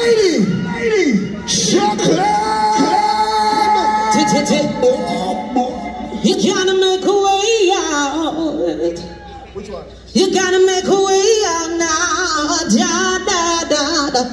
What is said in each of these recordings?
You gotta make a way out. Which one? You gotta make a way out now. Da, da, da, da.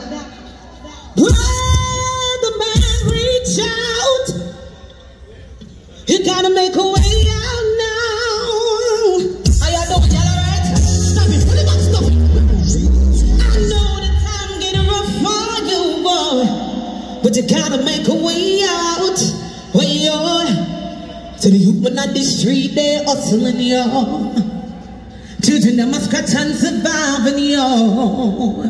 When the man reach out, you gotta make a way out now. Are y'all doing y'all alright? Stop it, put it back, stop it. I know that I'm getting rough for you, boy, but you gotta make a way out. Way out. To the youth on the street, they hustling, yo. Children, they must scratch and survive, yo.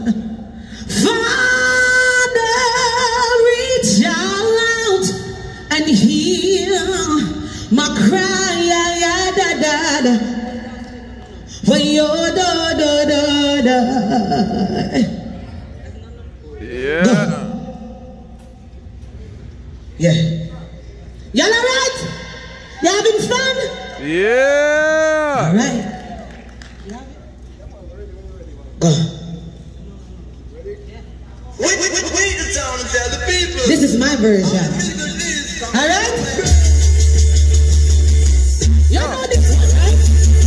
Father, reach out and hear my cry, yeah, da, da, da. When you're da, da, da, da. Yeah. Go. Yeah. Y'all alright? You having fun? Yeah. All right. Go. Wait the town and tell the people. This is my version. All right? You know this one, right?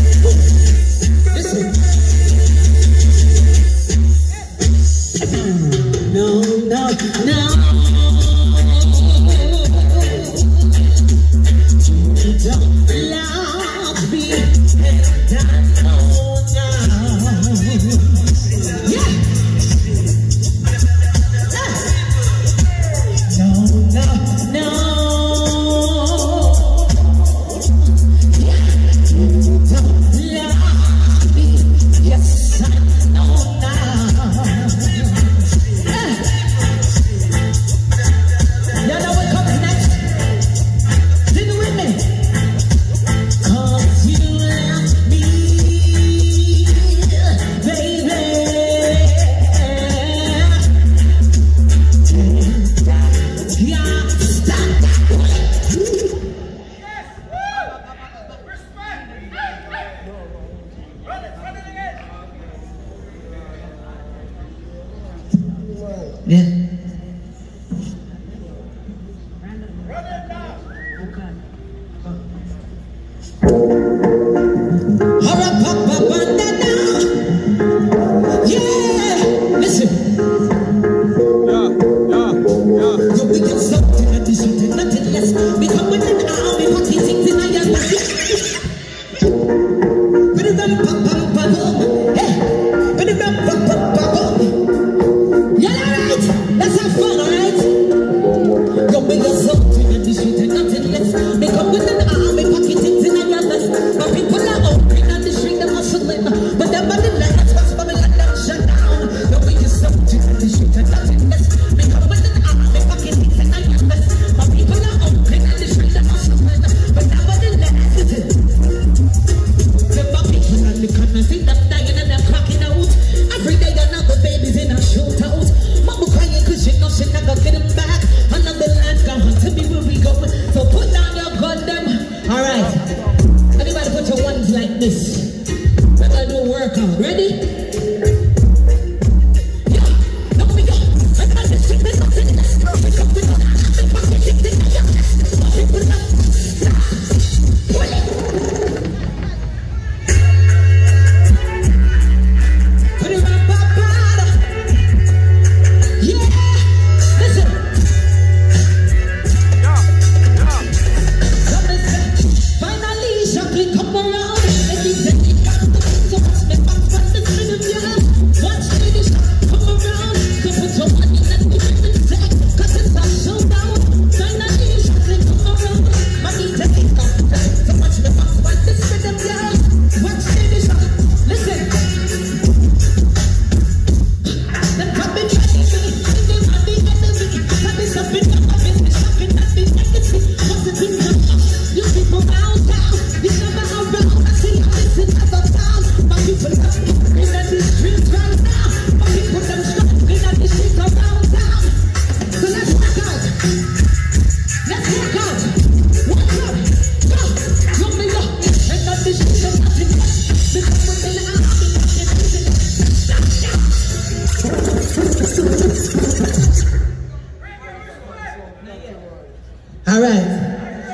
Listen. No, no, no. Don't love me, down now. Yeah. No, no, no. Yeah. Don't love me, yes I know now. Y'all know what comes next? Sing it with me. Yeah. Yeah. Listen. Yeah. So we can something and do something, nothing less. Become with an army, party things in your life. But it's them pop. Hey. But it's them pop. Y'all alright?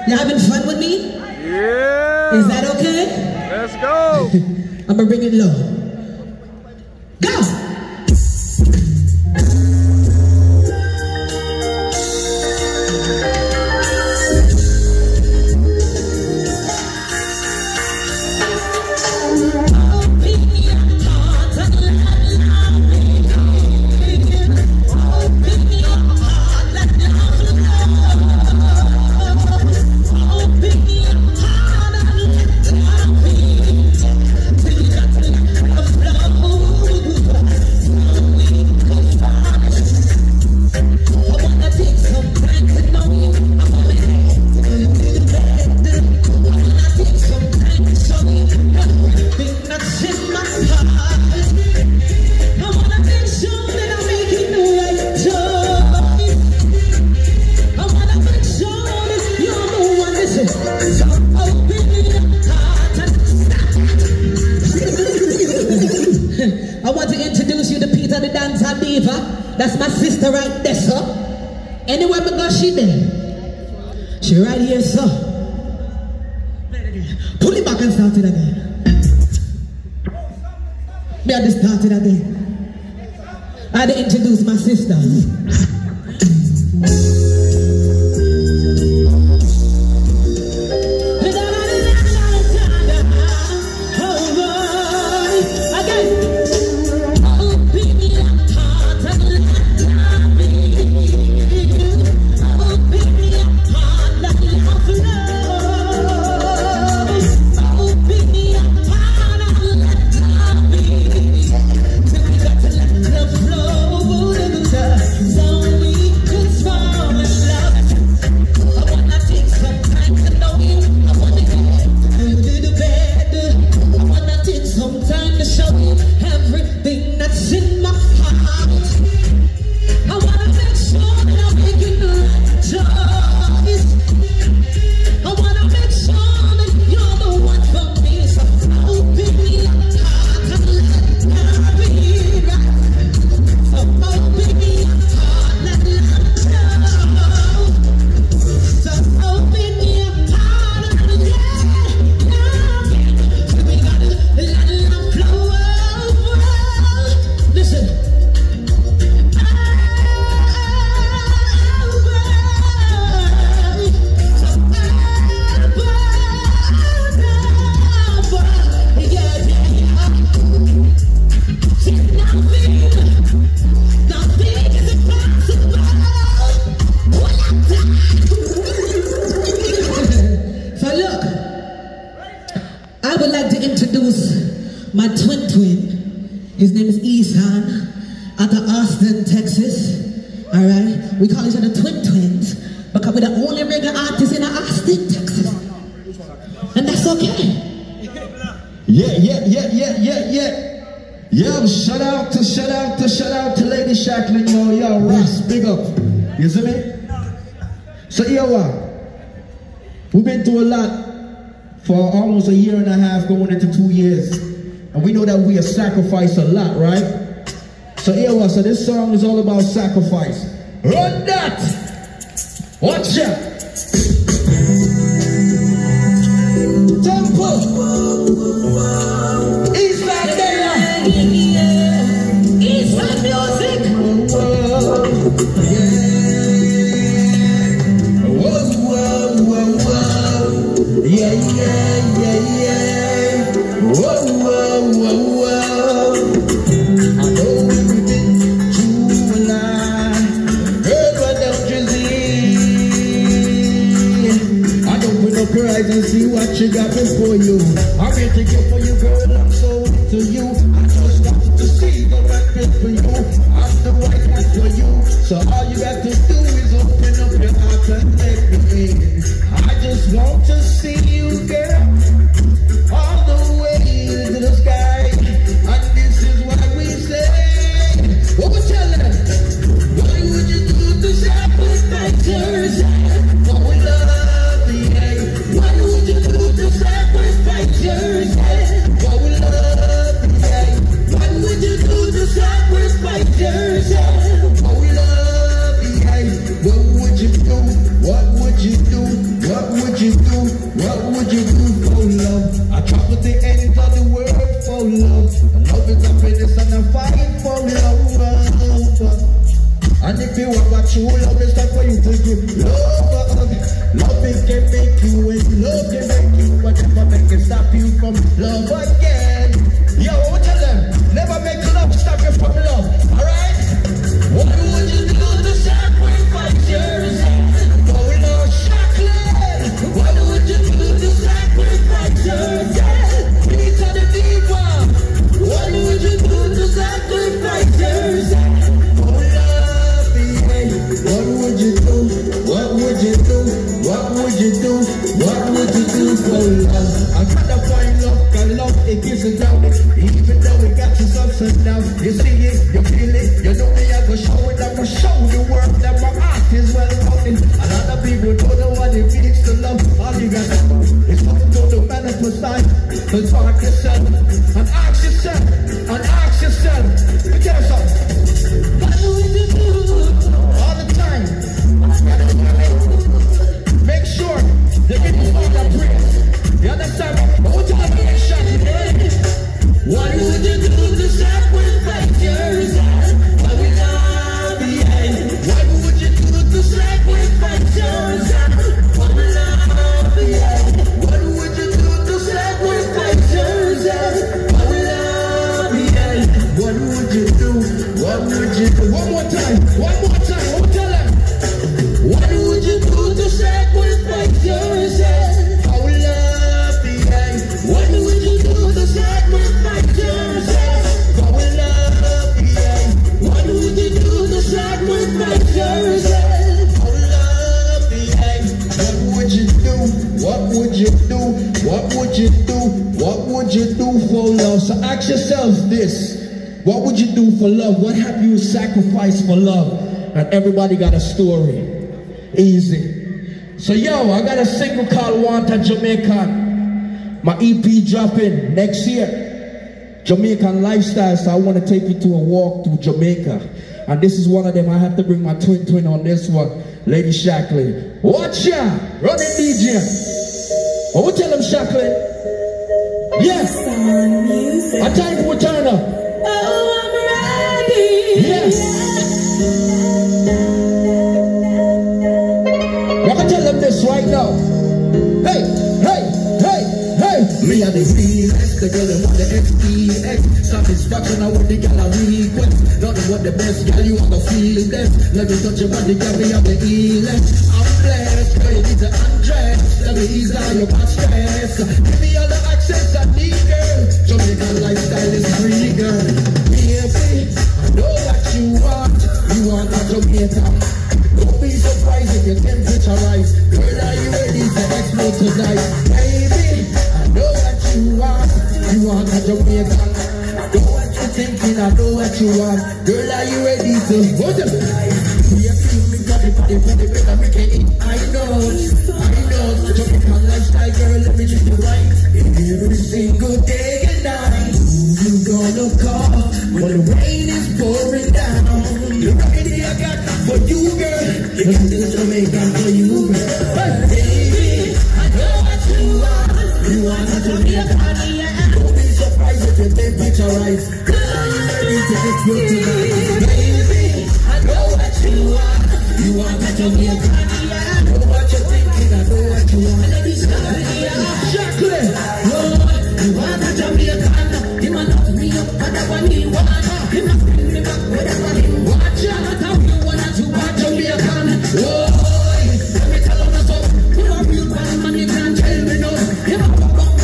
You having fun with me? Yeah. Is that okay? Let's go. I'm gonna bring it low. Go! I want to introduce you to Peter the Dancer Diva. That's my sister right there, sir. Anywhere we go, she there. She right here, sir. Pull it back and start it again. Me had to start it again. I had to introduce my sister. My twin. His name is Isan, out of Austin, Texas. Alright? We call each other twins because we're the only reggae artists in Austin, Texas. And that's okay. Yo, shout out to Lady Shacklin, yo, Ross, big up. You see me? So we've been through a lot for almost a year and a half, going into 2 years. And we know that we have sacrificed a lot, right? So so this song is all about sacrifice. Run that! Watch out! Tempo! Eastside there! Eastside music! And see what you got before you. I'm here to get for you, girl. I'm so into you. I just got to see the right fit for you. I'm the right guy for you. So all you got to do is open up your heart and let me in. I just want to see you, girl, all the way to the sky. And this is what we say. What we tell them? What would you do to sacrifice yourself? What we love the air. What would you do to sacrifice yourself? What we love the air. What would you do to sacrifice yourself? What we love the air. What would you do? What would you do? What would you And if you have a true love, it's time for you to give love. Love it can make you win, love can make you whatever make it stop you from love again. Yo, what tell them? Never make love stop you from love, alright? What would you do to sacrifice yourself? Oh no, chocolate. What would you do to sacrifice yourself? Beat on the deep one. What would you do to sacrifice yourself? Oh love me, hey. What would you do? What would you do? What would you do? What would you do for love? I gotta find love, cause love it gives it down. Even though we got you ups and downs, you see it, you feel it, you know me, I go show it, I go show the world that my art is well founded. A lot of people don't know what it means to love. All you gotta do is come to the manifest side, so talk yourself, and ask yourself, and ask yourself. Let me tell you something. What would you do? All the time. Make sure they get you on that prayer. You understand? But what time you get shot today? What would you do to sacrifice yourself? What would love be? What would you do to sacrifice yourself? What would love be? What would you do to sacrifice yourself? What would love be? What would you do? What would you do? One more time. One more time. Who tell them? What would you do to sacrifice yourself? How will love be? What would you do to sacrifice yourself? How will love be? What would you do to sacrifice yourself? How will love be? What would you do? What would you do? What would you do? What would you do for love? So ask yourselves this. What would you do for love? What have you sacrificed for love? And everybody got a story. Easy. So yo, I got a single called Want a Jamaican. My EP dropping next year. Jamaican lifestyle, so I want to take you to a walk through Jamaica. And this is one of them. I have to bring my twin on this one. Lady Shackley. Watch ya! Running DJ. Oh, what tell them Shackley? Yes. A time for turn up. Oh, I'm ready. Yes. I can tell them this right now. Hey, hey, hey, hey. Me and the realest, the girl that want the XPX. Satisfaction, I want the girl I request. Nothing what the best, girl, you want to feel it best. Let me touch your body, girl, me have the healing. I'm blessed, girl, you need to undress. Let me ease out your past stress. Give me all the access I need, girl. Jamaican lifestyle is free, girl. Baby, I know what you want. You want a Jamaican. Don't be surprised if your temperature rise. Girl, are you ready to explode tonight? Baby, I know what you want. You want a Jamaican. I know what you're thinking, I know what you want. Girl, are you ready to go to the light? We are feeling body, better make it eat. I know. Jamaican lifestyle, girl, let me treat you right. Every single day and night. Who you gonna call when the rain is pouring down? Look at the I got for you, girl. You got this Jamaican for you, girl. Baby, I know what you want. You want a Jamaican. Don't be surprised if your temperature rise. Girl, are you ready to explode tonight? Baby, I know what you want. You want a Jamaican. I know what you're thinking. I know what you want. Chocolate. You want a Jamaican. He might knock me up, but I want he want. He must bring me back whatever he want. You wanna do what Jamaican. Whoa, let me tell you something. You are real bad man, you can't tell me no. You know,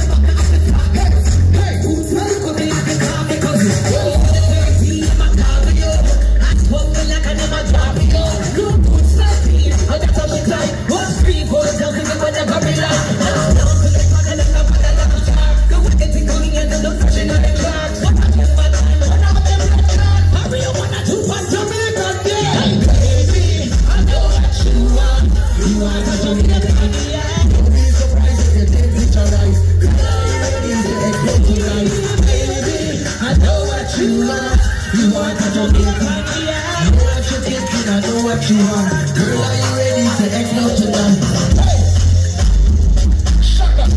hey, who's welcome me like a car because oh, I'm a car with you. I told me like I never drop you. Look, who's selfie? I got some time. What's people tell me whenever we lie? Don't feel like I'm in a bad like a shark. The way they think on me and the fashion of the clocks. What I do, but I'm not them like that. Hurry up, wanna do what Jamaican did. Baby, I know what you want. You want a Jamaican. Don't be surprised if your temperature rise. Girl, are you ready to explode tonight? Baby, I know what you want. You want a Jamaican. I know what you're thinking. I know what you want. Girl, are you ready to explode tonight? Hey, shut up.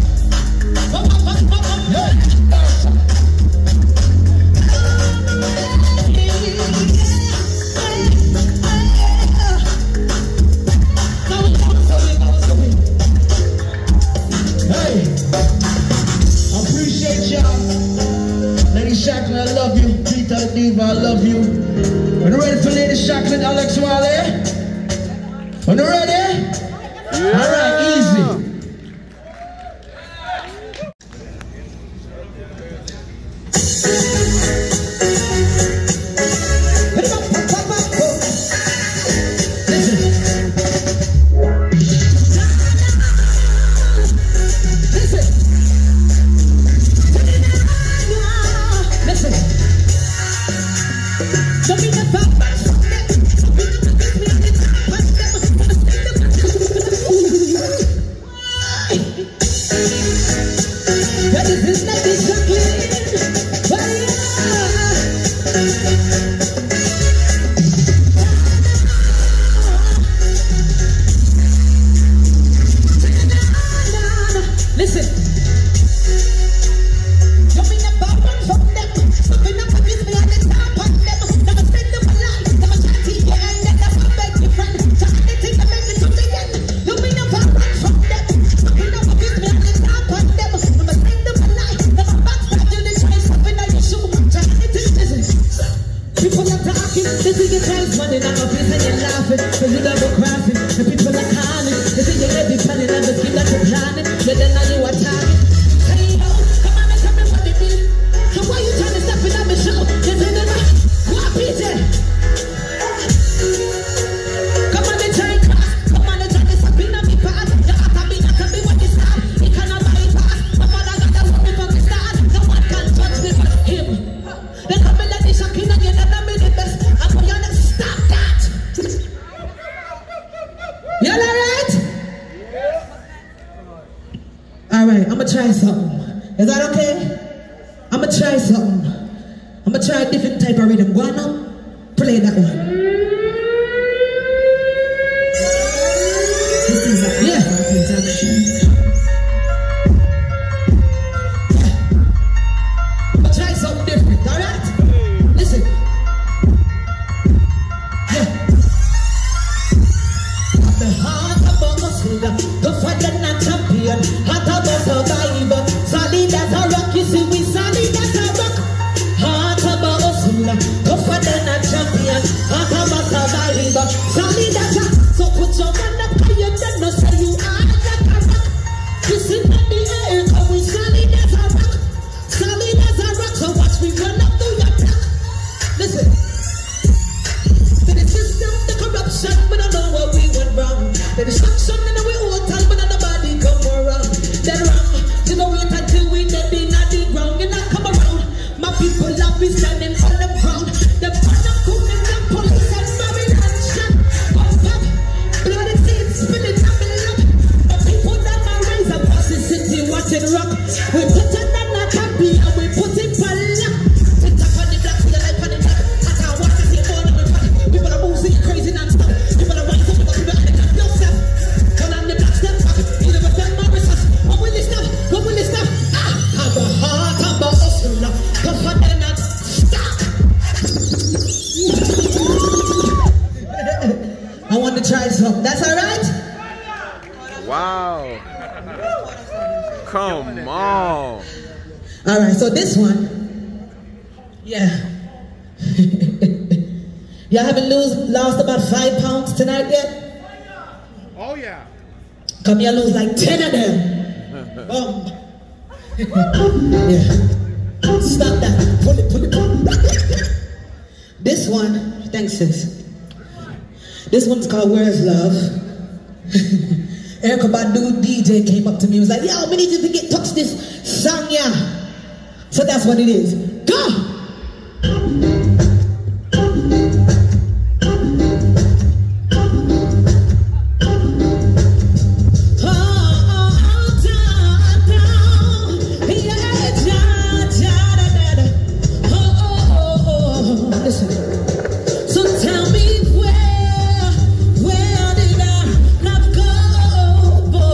Hey, all there? Are you ready? Yeah. All right, easy. Try something. Is that okay? I'm gonna try something. I'm gonna try a different type of rhythm. Go on now. Play that one. Yeah. I'm gonna try something different. All right? Listen. Yeah. At the heart of a muscle, the fight and not champion. Heart of a survivor, solid as a rock. You see, we solid as a rock. Heart of a hustler, tougher than a champion. Heart of a survivor, solid as a. So put your hand up higher than no say you are like a rock. You see in the air, cause we solid as a rock. Solid as a rock, so watch me run up through your block. Listen. To the system, the corruption, we don't know where we went wrong. The destruction in the whole time, but nobody come around. Then wrong, you know wait until we dead in the ground. You not come around. My people have been standing on the ground. The banner coming from police and Babylon shot. Pump up, bloody seeds spilling up in lap. The people that my raise up across the city watching rock. We put it on a copy and we put it on lock. Sit up on the block, see the light on the top. I can't watch the same all of the party. People are moving crazy non-stop. People are rising up, people are in the no stop. Turn on the black step back. You never tell my resource. What will you stop? What will you stop? Have a heart of a hustler. Tougher than a stop. I want to try some. That's all right? Wow. Come on. All right, so this one. Yeah. Y'all haven't lost about 5 pounds tonight yet? Oh, yeah. Come here, lose like 10 of them. Yeah. Stop that. Pull it, pull it, pull it. This one, thanks sis. This one's called Where's Love? Erykah Badu DJ came up to me and was like, yo, we need you to get touch this song, yeah. So that's what it is. Go!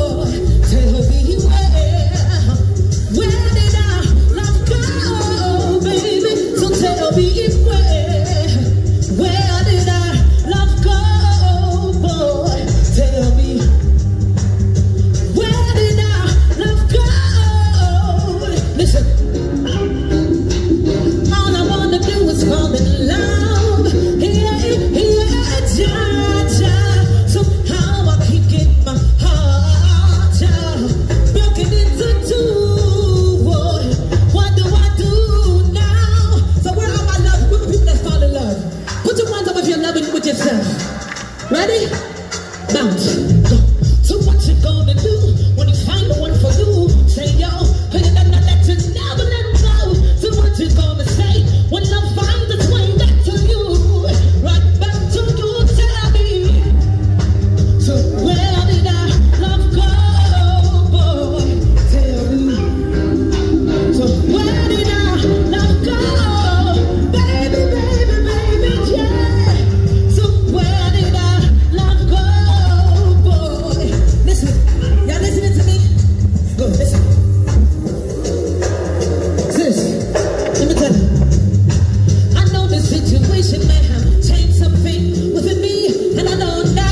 Where did I love go? Ready? Bounce. Go. So what you gonna do when you find the one for you? Say yo, cause you're not let you never let him go. So what you gonna say when love finds its way back to you? Right back to you, tell me. So where did our love go, boy? Tell me. So where did our love go? Baby, baby, baby, yeah. So where did our love go, boy? Listen, y'all listening to me? Go, listen. Sis, let me tell you. I know the situation may have changed something within me, and I know now.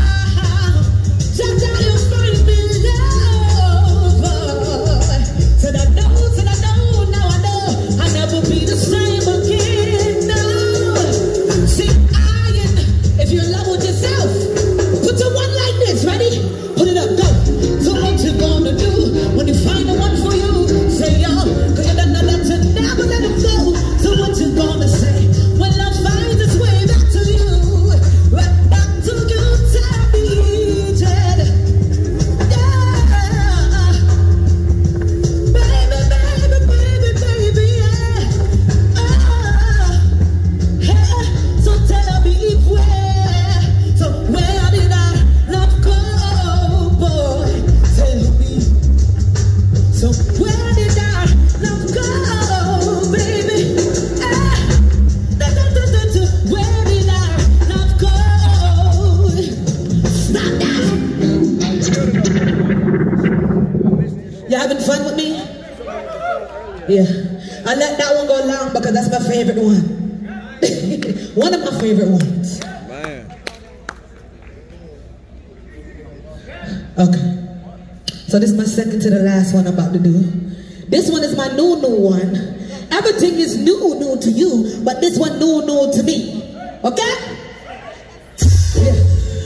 Just how you find me love. Said I know, now I know I'll never be the same again. No. See, if you're in love with yourself, put your one like this, ready? Put it up, go. So what you gonna do when you find the one for you? Say yo, cause you're not let you never let him go. So what you gonna say when love finds its way back to you? Right back to you, tell me, Jed. Yeah. Baby, baby, baby, baby, yeah. Hey, so tell me where. So where did our love go, boy? Tell me. So where did our love go, baby? Where did our love go? Stop that! You having fun with me? Yeah. I let that one go long because that's my favorite one. One of my favorite ones. Man. Okay. So this is my second to the last one I'm about to do. This one is my new one. Everything is new to you, but this one new to me. Okay? Yeah.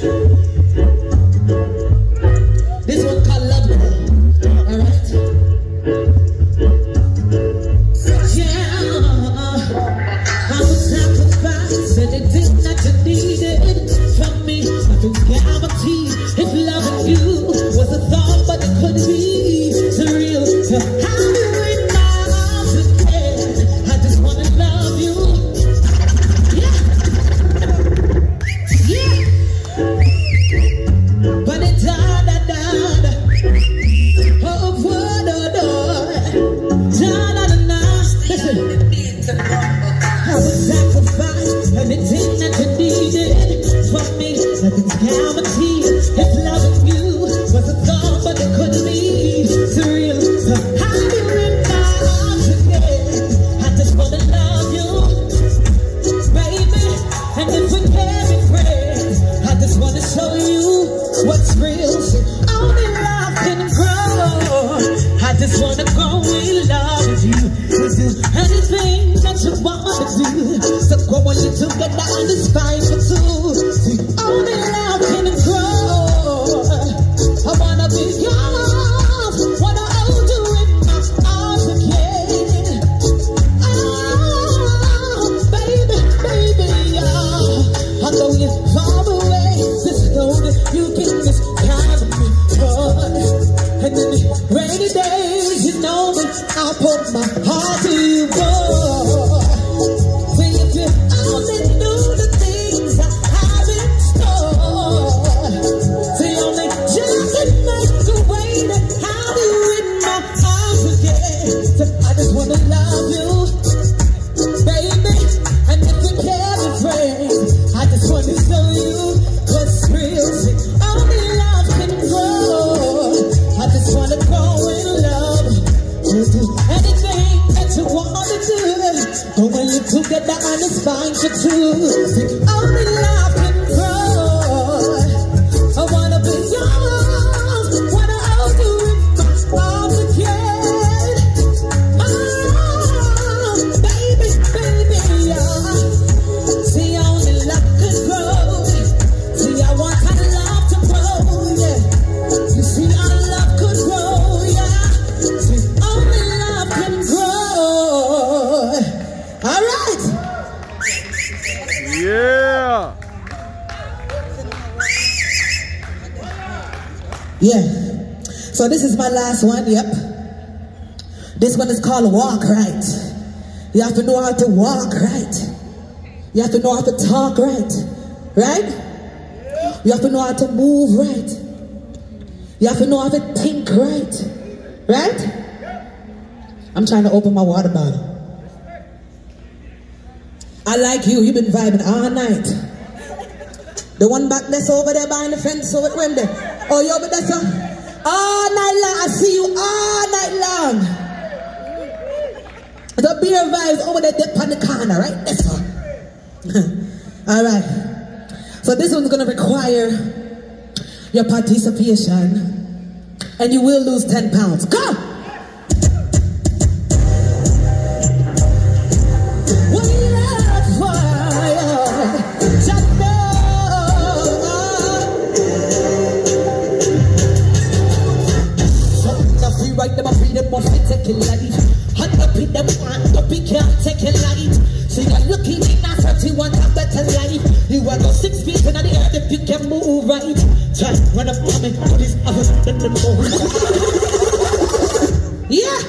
This one called Love Call. Alright? Yeah. I was sacrificed and it did not you needed from me. I can guarantee if loving you was a thought, but it couldn't be surreal. So how do you in my arms again? I just wanna love you. Yeah. Yeah. But it died. Oh, what a door. Listen. I was sacrificed and it did not you needed from me. I can guarantee if loving you was a thought, but it couldn't be surreal. So how do you in my arms again? I just wanna love you, baby. And if we can't be friends, I just wanna show you what's real. So only love can grow. I just wanna grow in love with you. To do anything that you wanna do. So go a little bit down the spine for two. See, only love can grow. I wanna be yours. Wanna hold you in my arms again. Oh, baby, baby, oh. I know you're far away. Just know that you can just count on me, boy. And in the rainy days, you know me, I'll put my heart to you, boy. See if you only knew the things I have in store. See only just enough to wait and have you in my arms again. So I just wanna love you, baby. And if you can't be friends, I just wanna show you what's real. See, only love can grow. I just wanna grow in love. You do anything that you wanna do. But when you together on the spine for two, see, only love can grow. I wanna be yours. Wanna hold you in my arms again. Oh, baby, baby, yeah. See, only love can grow. See, I want our love to grow, yeah. You see, our love could grow, yeah. See, only love can grow. All right. Yeah. Yeah. So this is my last one, yep. This one is called Walk Right. You have to know how to walk right. You have to know how to talk right. Right? You have to know how to move right. You have to know how to think right. Right? I'm trying to open my water bottle. I like you. You've been vibing all night. The one back that's over there behind the fence over when there. Oh, yo, but that's all night long. I see you all night long. The beer vibes over there dip on the corner, right? That's all. All right. So this one's going to require your participation. And you will lose 10 pounds. Go! Right, them a freedom of it, take it light. Hot up in them, want up, you can't take it light. So you're looking in a 31 a better life. You are go 6 feet in the air if you can move right. Try run up on me, put his other than the move. Yeah.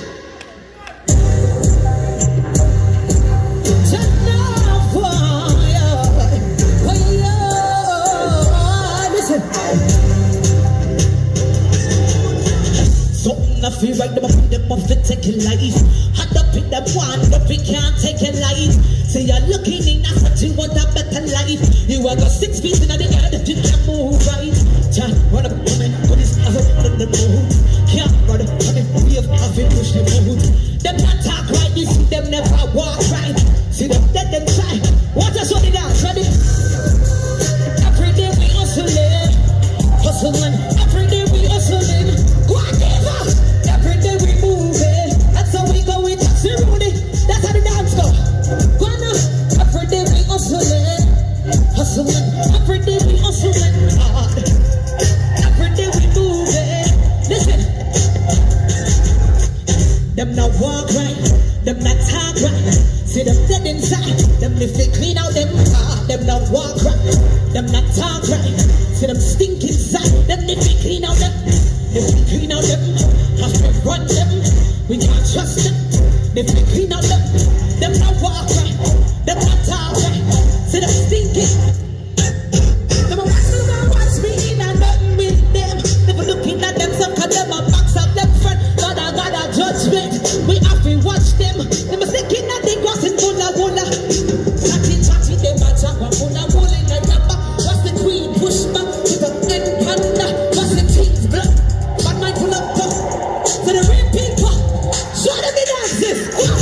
I feel right them off the take it life. Hot up in them one, but we can't take it life. So you're looking in a what you want a better life. You are go 6 feet in the air that you can move right. Try run up on me, put this other on the move. Can't run up on me, we have to push the mood. Them not talk right, you see them never walk right. See them dead them try. Watch us on the dance, ready? Every day we hustling, hustling. Every day we hustling. Whatever. Every day we moving, that's how we go with taxi Rudy. That's how the dance go. Gonna, every day we hustling, hustling. Every day we hustling hard. Every day we moving. Listen, them not walk right, them not talk right. See them dead inside, them if they clean out them hard. Them not walk right, them not talk right. See them stink inside, them if they clean out them. If we clean out them, have to run them. We can't trust them. If we clean out them not walk right, them not talk right. See them stinking. Them a watch me in and nothing with them. Never looking at them, some cut them a box up them front. God a judgment. We have to watch them. Them a sticking at the grass in Bulla Bulla. Chatty, them a jab a Bulla Bulla in the yabba. What's the queen push back to the end panda? What's the team's blood? Pull up to the real people. Show them the dances.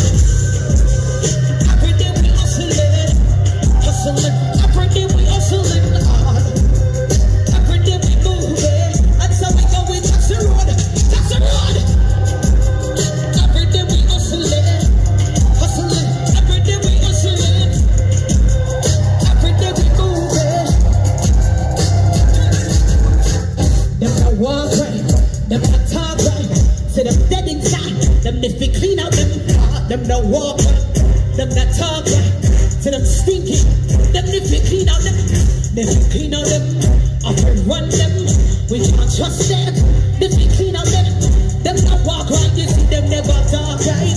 Every day we hustling, hustling. Every day we hustling hard. Every day we moving. And so we go with taxi road, taxi road. Every day we hustling, hustling. Every day we hustling. Every day we moving. Them not walk right. Them not talk right, say them dead inside. Them if we clean out them hard, them not walk right. Them not talk right, say them stinking. Them if we clean out them, if we clean out them, I can run them. We can't trust them. If we clean out them not walk right. You see them never talk right.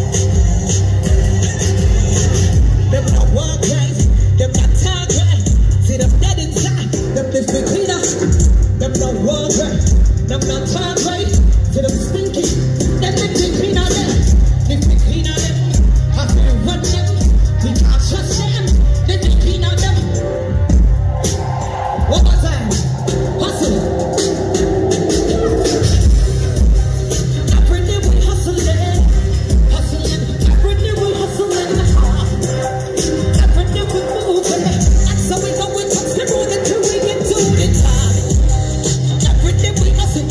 Them not walk right, them not talk right. See them dead inside. Them if we clean out, them not walk right. Them not talk right, to them stinky. Them if we clean out them, if we clean out them, have to run them. We can't trust them, if we clean out them. One more time, hustle. Every day we hustling, hustling. Every day we hustling hard. Every day we moving, and so we go and touch the road until we get to the top. Every day we hustling.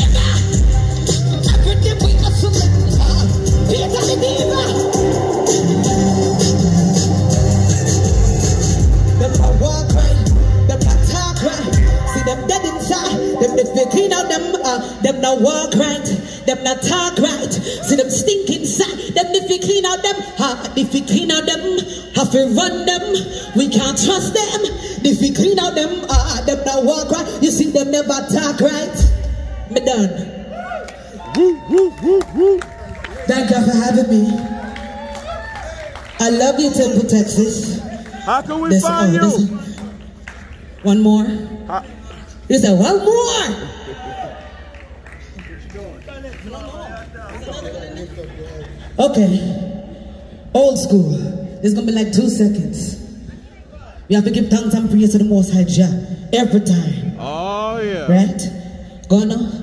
Every day we hustling hard. Peter the diva. Them not walk right, them not talk right. See them dead inside. Them if we clean out them not walk right, them not talk right. See them stink inside. Them if we clean out them, if we clean out them, have to run them. We can't trust them. If we clean out them not walk right. You see them never talk right. Me done. Woo, woo, woo, woo. Thank you for having me. I love you, Temple, Texas. How can we find you? One more. You said one more. Okay. Old school. It's gonna be like 2 seconds. We have to give thanks and praise to the Most High Jah every time. Oh yeah. Right? Gonna.